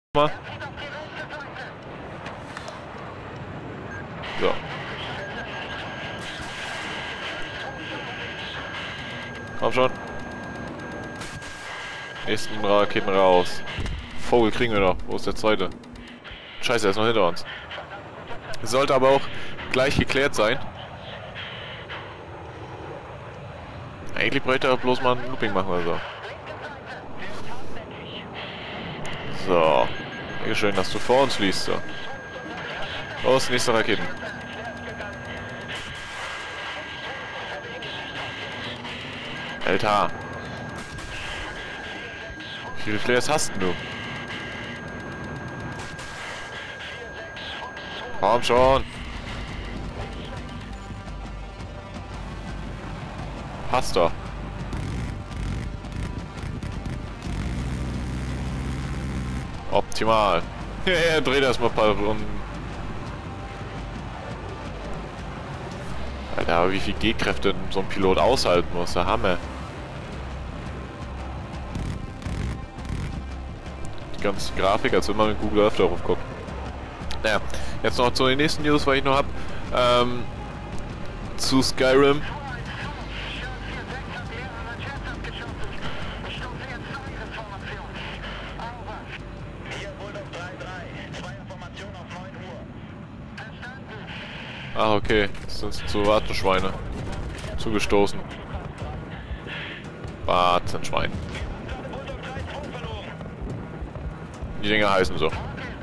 Mal. So. Komm schon. Nächsten Raketen raus. Vogel kriegen wir noch. Wo ist der zweite? Scheiße, er ist noch hinter uns. Sollte aber auch gleich geklärt sein. Eigentlich bräuchte er bloß mal ein Looping machen oder so. So. Dankeschön, dass du vor uns liest. So. Los, nächste Raketen. Alter. Wie viele Flares hast du? Komm schon. Passt doch. Optimal. Ja, dreh das mal ein paar Runden. Alter, aber wie viel G-Kräfte so ein Pilot aushalten muss, der Hammer. Die ganze Grafik, als wenn man mit Google Earth darauf guckt. Naja, jetzt noch zu den nächsten News, weil ich noch hab. Zu Skyrim. Ah, okay. Das sind so Wartenschweine. Zugestoßen. Wartenschwein. Die Dinger heißen so.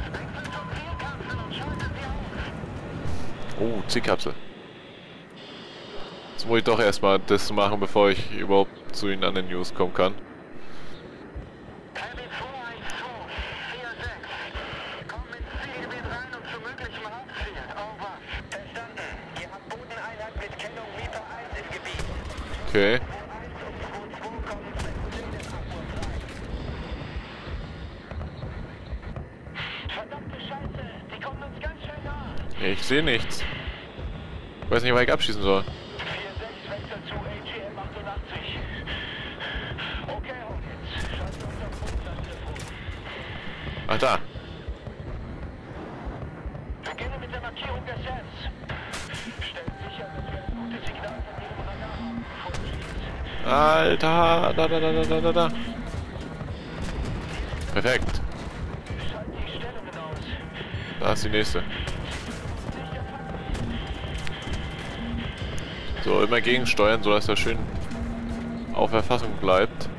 Oh, Ziehkapsel. Jetzt muss ich doch erstmal das machen, bevor ich überhaupt zu den anderen News kommen kann. Okay. Ich sehe nichts. Ich weiß nicht, was ich abschießen soll. Ach, da. Beginne mit der Markierung der Sets. Stellt sicher, dass wir ein gutes Signal von Ihrem Radar haben. Alter, da. Perfekt. Da ist die nächste. So, immer gegensteuern, sodass er schön auf Erfassung bleibt.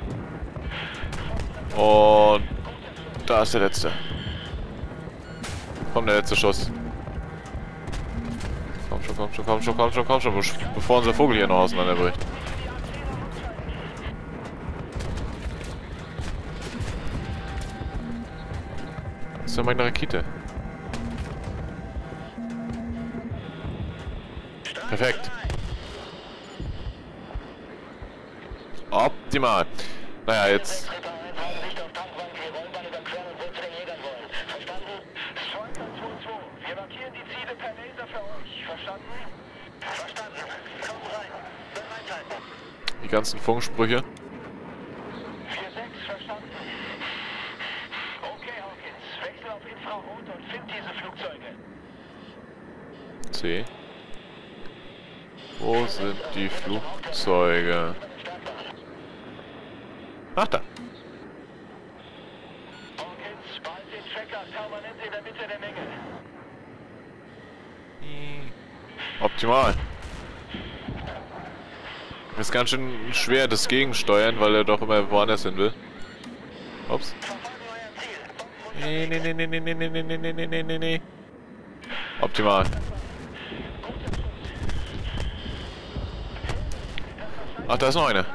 Und da ist der letzte. Komm, der letzte Schuss. Komm schon, bevor unser Vogel hier noch auseinanderbricht. Das ist ja meine Rakete. Perfekt. Optimal. Naja, jetzt. Wir markieren die Ziele per Laser für euch. Verstanden? Verstanden. Kommt rein. Bereit halten. Die ganzen Funksprüche. 4-6, verstanden. Okay, Hawkins. Wechsel auf Infrarot und find diese Flugzeuge. C. Wo sind die Flugzeuge? Ach, da. Hawkins, bald den Tracker permanent in der Mitte der Menge. Optimal. Ist ganz schön schwer das Gegensteuern, weil er doch immer woanders hin will. Ups. Nee. Optimal. Ach, da ist noch eine.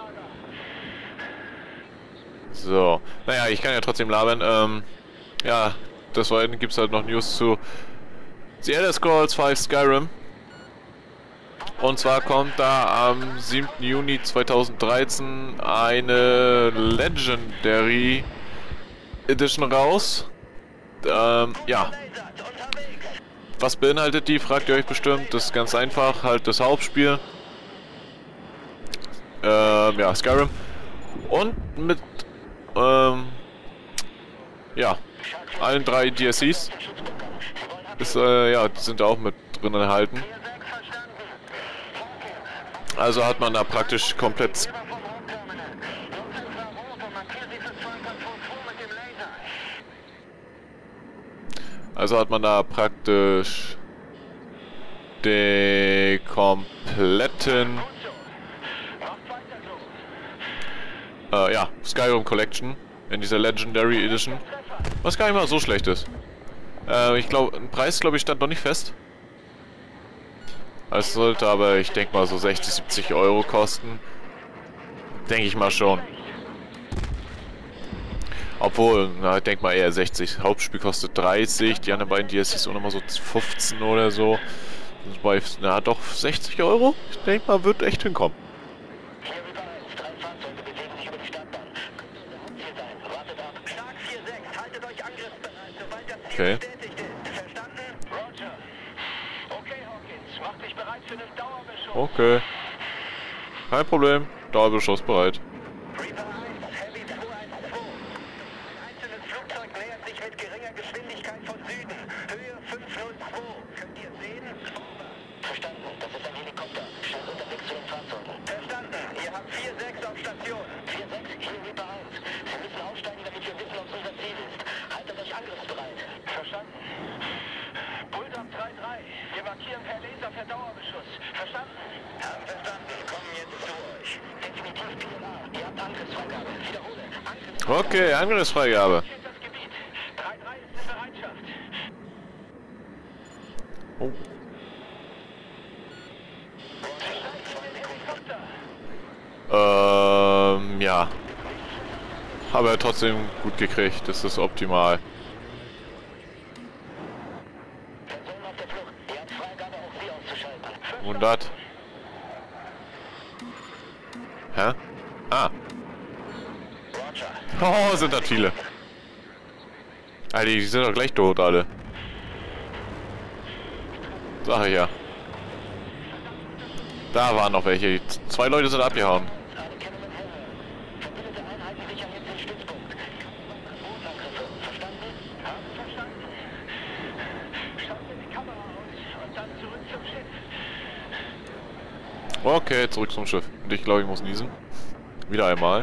So. Naja, ich kann ja trotzdem labern. Ja, des Weiteren gibt es halt noch News zu The Elder Scrolls 5 Skyrim. Und zwar kommt da am 7. Juni 2013 eine Legendary Edition raus. Ja. Was beinhaltet die, fragt ihr euch bestimmt. Das ist ganz einfach, halt das Hauptspiel. Ja, Skyrim. Und mit, ja, allen 3 DSCs. Ist, ja, die sind da auch mit drin enthalten. Also hat man da praktisch komplett... Also hat man da praktisch den kompletten ja, Skyrim Collection in dieser Legendary Edition, was gar nicht mal so schlecht ist. Ich glaube, ein Preis, glaube ich, stand noch nicht fest. Es sollte aber, ich denke mal, so 60, 70 Euro kosten. Denke ich mal schon. Obwohl, na, ich denke mal eher 60. Hauptspiel kostet 30, die anderen beiden DLCs auch nochmal so 15 oder so. Bei, na doch, 60 Euro? Ich denke mal, wird echt hinkommen. Okay. Okay. Kein Problem. Dauerbeschuss bereit. Okay, Angriffsfreigabe. Oh. Ja. Aber trotzdem gut gekriegt, das ist optimal. Und das? Hä? Ah. Oh, sind das viele. Alter, die sind doch gleich tot, alle. Sag ich ja. Da waren noch welche. 2 Leute sind abgehauen. Okay, zurück zum Schiff. Und ich glaube, ich muss niesen. Wieder einmal.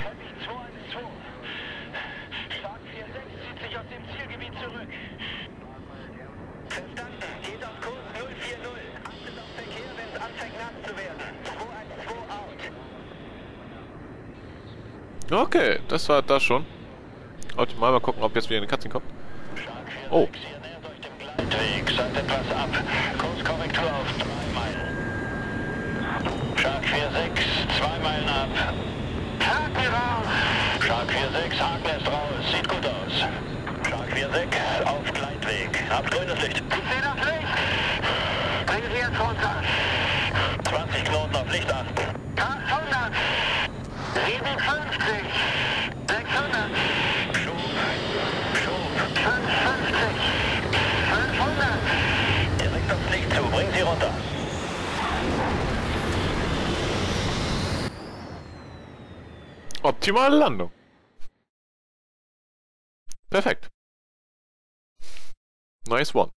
Okay, das war das schon. Optimal, mal gucken, ob jetzt wieder eine Cutscene kommt. Oh. Kurskorrektur auf 3 Meilen. Shark 46, 2 Meilen ab. Haken raus! Shark 46, Haken ist raus, sieht gut aus. Shark 46, auf Gleitweg. Habt grünes Licht. Ich sehe das Licht! Bringen Sie jetzt runter. 20 Knoten auf Licht achten. 800! 57! 600! Schub! 550! 500! Direkt aufs Licht zu, bring sie runter. Optimale Landung. Perfekt. Nice one.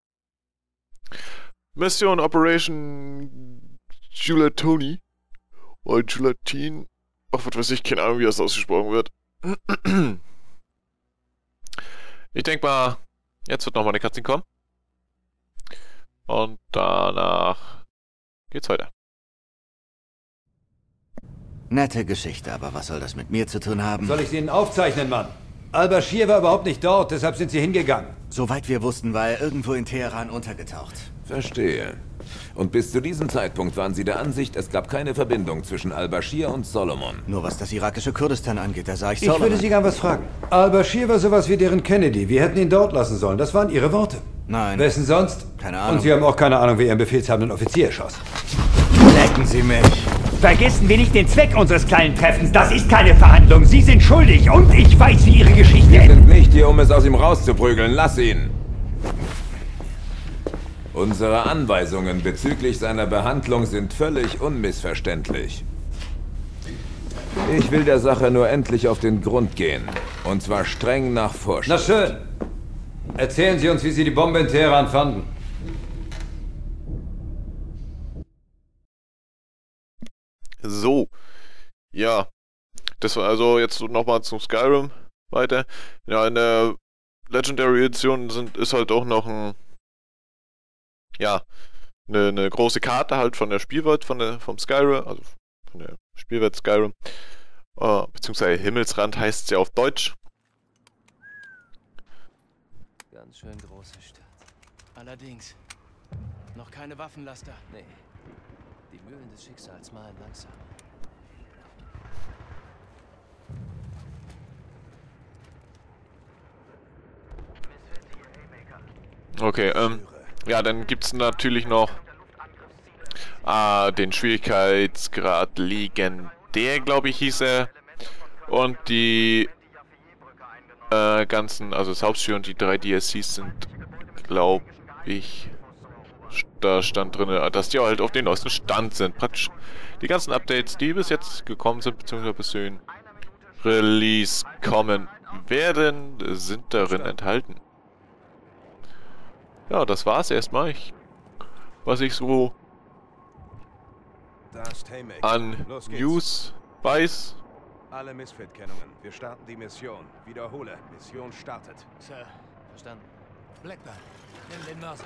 Mission Operation Gelatoni. Oder Gelatin. Ach, was weiß ich, keine Ahnung, wie das ausgesprochen wird. Ich denke mal, jetzt wird nochmal eine Cutscene kommen. Und danach geht's weiter. Nette Geschichte, aber was soll das mit mir zu tun haben? Soll ich sie Ihnen aufzeichnen, Mann? Al-Bashir war überhaupt nicht dort, deshalb sind sie hingegangen. Soweit wir wussten, war er irgendwo in Teheran untergetaucht. Verstehe. Und bis zu diesem Zeitpunkt waren Sie der Ansicht, es gab keine Verbindung zwischen Al-Bashir und Solomon. Nur was das irakische Kurdistan angeht, da sah ich Ich Solomon. würde Sie gern was fragen. Al-Bashir war sowas wie deren Kennedy. Wir hätten ihn dort lassen sollen. Das waren Ihre Worte. Nein. Wessen sonst? Keine Ahnung. Und Sie haben auch keine Ahnung, wer Ihren befehlshabenden Offizier erschoss. Lecken Sie mich. Vergessen wir nicht den Zweck unseres kleinen Treffens. Das ist keine Verhandlung. Sie sind schuldig und ich weiß, wie Ihre Geschichte Wir endet. sind nicht hier, um es aus ihm rauszuprügeln. Lass ihn! Unsere Anweisungen bezüglich seiner Behandlung sind völlig unmissverständlich. Ich will der Sache nur endlich auf den Grund gehen. Und zwar streng nach Na Vorschrift. schön. Erzählen Sie uns, wie Sie die Bombe in Teheran fanden. So. Ja. Das war also jetzt nochmal zum Skyrim weiter. Ja, in der Legendary Edition ist halt auch noch eine große Karte halt von der Spielwelt vom Skyrim, also von der Spielwelt Skyrim. Beziehungsweise Himmelsrand heißt es ja auf Deutsch. Ganz schön große Stadt. Allerdings. Noch keine Waffenlaster. Nee. Die Mühlen des Schicksals malen langsam. Okay, ja, dann gibt's natürlich noch den Schwierigkeitsgrad Legendär, glaube ich, hieß er. Und die ganzen, also das Hauptspiel und die 3 DLCs sind, glaube ich, da stand drin, dass die halt auf den neuesten Stand sind. Praktisch die ganzen Updates, die bis jetzt gekommen sind, beziehungsweise bis zu den Release kommen werden, sind darin enthalten. Ja, das war's erstmal. Was ich so an News weiß. Alle Misfit-Kennungen. Wir starten die Mission. Wiederhole. Mission startet. Sir, verstanden. Blackburn, nimm den Mörser.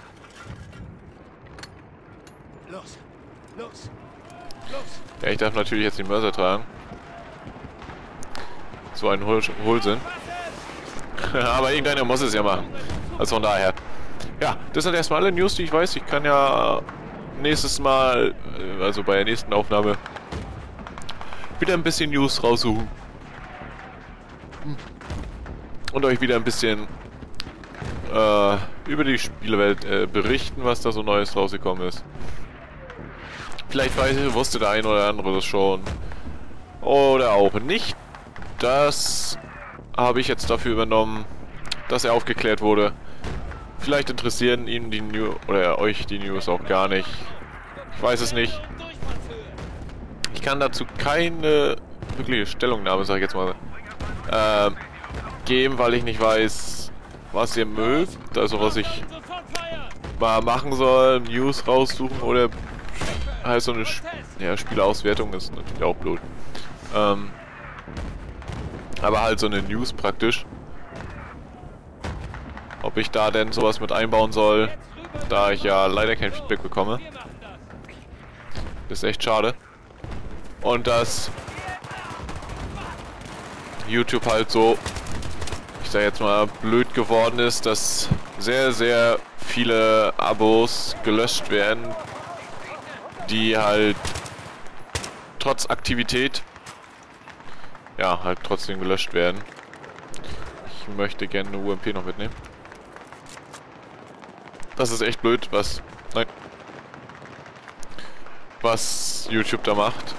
Los, los, los. Ja, ich darf natürlich jetzt den Mörser tragen. So ein Hohlsinn. Aber irgendeiner muss es ja machen. Also von daher. Ja, das sind erstmal alle News, die ich weiß. Ich kann ja nächstes Mal, also bei der nächsten Aufnahme, wieder ein bisschen News raussuchen. Und euch wieder ein bisschen über die Spielewelt berichten, was da so Neues rausgekommen ist. Vielleicht wusste der ein oder andere das schon. Oder auch nicht. Das habe ich jetzt dafür übernommen, dass er aufgeklärt wurde. Vielleicht interessieren ihn die News oder euch die News auch gar nicht. Ich weiß es nicht. Ich kann dazu keine wirkliche Stellungnahme, sag ich jetzt mal, geben, weil ich nicht weiß, was ihr mögt. Also was ich mal machen soll, News raussuchen oder halt so eine Spielauswertung ist natürlich auch blöd. Aber halt so eine News praktisch. Ob ich da denn sowas mit einbauen soll, da ich ja leider kein Feedback bekomme. Ist echt schade. Und dass YouTube halt so, ich sag jetzt mal, blöd geworden ist, dass sehr, sehr viele Abos gelöscht werden, die halt trotz Aktivität, ja, halt trotzdem gelöscht werden. Ich möchte gerne eine UMP noch mitnehmen. Das ist echt blöd, was YouTube da macht.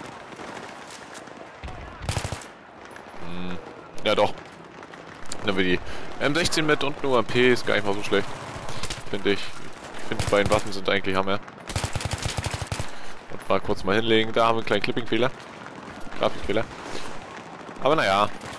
Ja doch. Nehmen wir die M16 mit und eine UMP, ist gar nicht mal so schlecht. Finde ich. Ich finde die beiden Waffen sind eigentlich Hammer. Und mal kurz mal hinlegen. Da haben wir einen kleinen Clipping-Fehler. Grafikfehler. Aber naja.